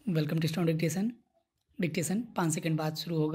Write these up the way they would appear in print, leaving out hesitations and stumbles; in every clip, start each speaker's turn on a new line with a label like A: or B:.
A: Welcome to stone dictation. Dictation 5 second बाद शुरू होगा।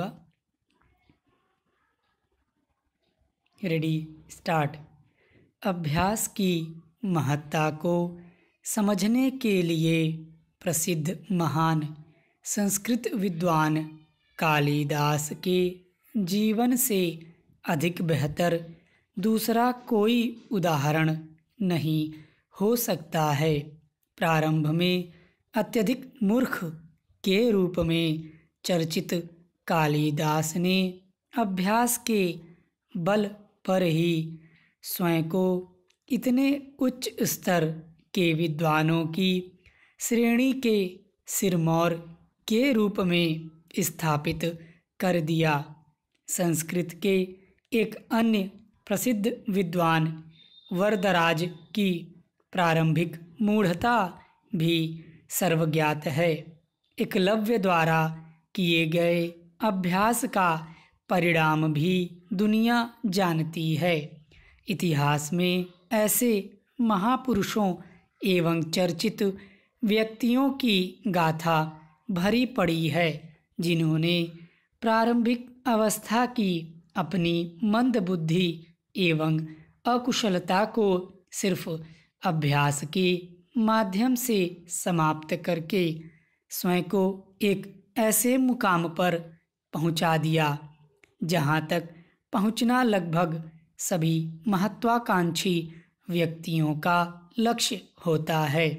A: Ready start. अभ्यास की महत्ता को समझने के लिए प्रसिद्ध महान संस्कृत विद्वान कालिदास के जीवन से अधिक बेहतर दूसरा कोई उदाहरण नहीं हो सकता है। प्रारंभ में अत्यधिक मूर्ख के रूप में चर्चित कालिदास ने अभ्यास के बल पर ही स्वयं को इतने उच्च स्तर के विद्वानों की श्रेणी के सिरमौर के रूप में स्थापित कर दिया। संस्कृत के एक अन्य प्रसिद्ध विद्वान वरदराज की प्रारंभिक मूढ़ता भी सर्वज्ञात है। एकलव्य द्वारा किए गए अभ्यास का परिणाम भी दुनिया जानती है। इतिहास में ऐसे महापुरुषों एवं चर्चित व्यक्तियों की गाथा भरी पड़ी है जिन्होंने प्रारंभिक अवस्था की अपनी मंद बुद्धि एवं अकुशलता को सिर्फ अभ्यास के माध्यम से समाप्त करके स्वयं को एक ऐसे मुकाम पर पहुंचा दिया जहां तक पहुंचना लगभग सभी महत्वाकांक्षी व्यक्तियों का लक्ष्य होता है।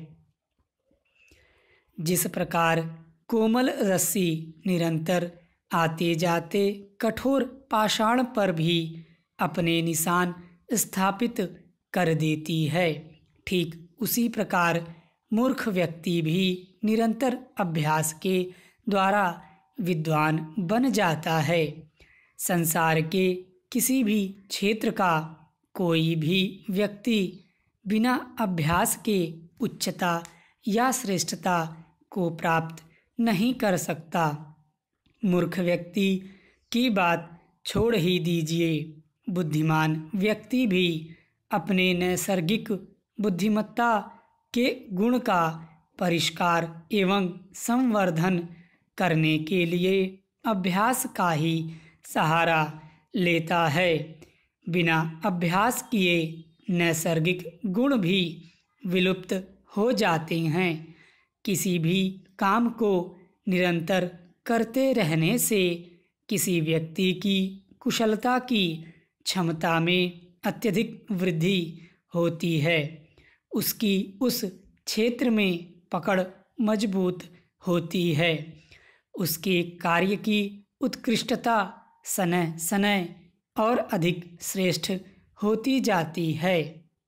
A: जिस प्रकार कोमल रस्सी निरंतर आते जाते कठोर पाषाण पर भी अपने निशान स्थापित कर देती है, ठीक उसी प्रकार मूर्ख व्यक्ति भी निरंतर अभ्यास के द्वारा विद्वान बन जाता है। संसार के किसी भी क्षेत्र का कोई भी व्यक्ति बिना अभ्यास के उच्चता या श्रेष्ठता को प्राप्त नहीं कर सकता। मूर्ख व्यक्ति की बात छोड़ ही दीजिए, बुद्धिमान व्यक्ति भी अपने नैसर्गिक बुद्धिमत्ता के गुण का परिष्कार एवं संवर्धन करने के लिए अभ्यास का ही सहारा लेता है। बिना अभ्यास किए नैसर्गिक गुण भी विलुप्त हो जाते हैं। किसी भी काम को निरंतर करते रहने से किसी व्यक्ति की कुशलता की क्षमता में अत्यधिक वृद्धि होती है। उसकी उस क्षेत्र में पकड़ मजबूत होती है। उसके कार्य की उत्कृष्टता सनह सनह और अधिक श्रेष्ठ होती जाती है।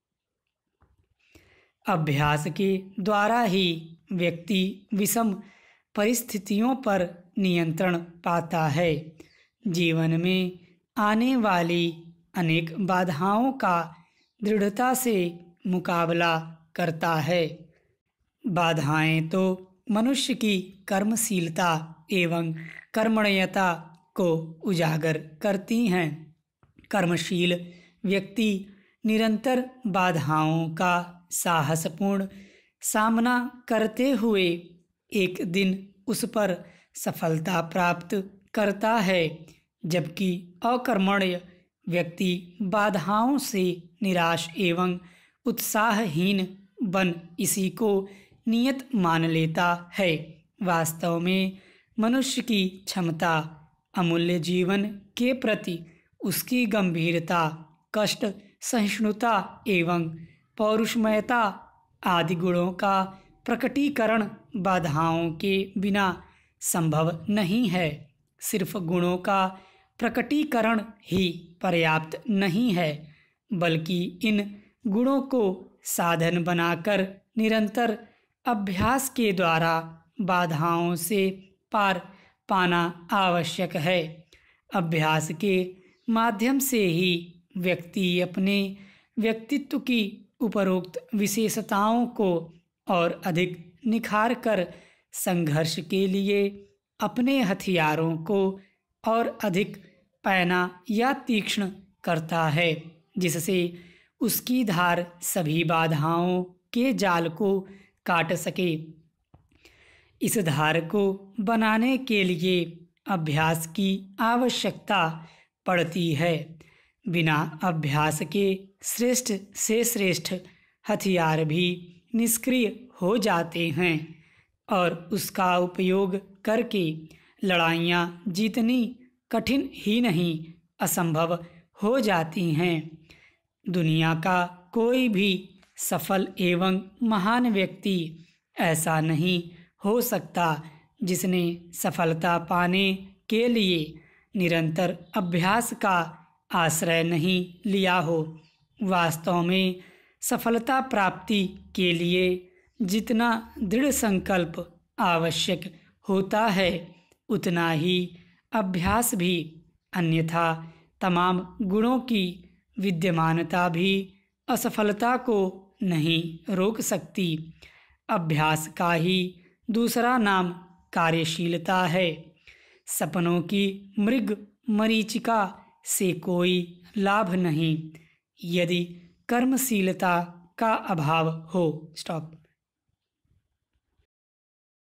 A: अभ्यास के द्वारा ही व्यक्ति विषम परिस्थितियों पर नियंत्रण पाता है। जीवन में आने वाली अनेक बाधाओं का दृढ़ता से मुकाबला करता है। बाधाएं तो मनुष्य की कर्मशीलता एवं कर्मण्यता को उजागर करती हैं। कर्मशील व्यक्ति निरंतर बाधाओं का साहसपूर्ण सामना करते हुए एक दिन उस पर सफलता प्राप्त करता है, जबकि अकर्मण्य व्यक्ति बाधाओं से निराश एवं उत्साहहीन बन इसी को नियत मान लेता है। वास्तव में मनुष्य की क्षमता अमूल्य जीवन के प्रति उसकी गंभीरता, कष्ट सहिष्णुता एवं पौरुषमयता आदि गुणों का प्रकटीकरण बाधाओं के बिना संभव नहीं है। सिर्फ गुणों का प्रकटीकरण ही पर्याप्त नहीं है, बल्कि इन गुणों को साधन बनाकर निरंतर अभ्यास के द्वारा बाधाओं से पार पाना आवश्यक है। अभ्यास के माध्यम से ही व्यक्ति अपने व्यक्तित्व की उपरोक्त विशेषताओं को और अधिक निखार कर संघर्ष के लिए अपने हथियारों को और अधिक पैना या तीक्ष्ण करता है, जिससे उसकी धार सभी बाधाओं के जाल को काट सके। इस धार को बनाने के लिए अभ्यास की आवश्यकता पड़ती है। बिना अभ्यास के श्रेष्ठ से श्रेष्ठ हथियार भी निष्क्रिय हो जाते हैं और उसका उपयोग करके लड़ाइयाँ जीतनी कठिन ही नहीं असंभव हो जाती हैं। दुनिया का कोई भी सफल एवं महान व्यक्ति ऐसा नहीं हो सकता जिसने सफलता पाने के लिए निरंतर अभ्यास का आश्रय नहीं लिया हो। वास्तव में सफलता प्राप्ति के लिए जितना दृढ़ संकल्प आवश्यक होता है उतना ही अभ्यास भी, अन्यथा तमाम गुणों की विद्यमानता भी असफलता को नहीं रोक सकती। अभ्यास का ही दूसरा नाम कार्यशीलता है। सपनों की मृग मरीचिका से कोई लाभ नहीं यदि कर्मशीलता का अभाव हो। स्टॉप।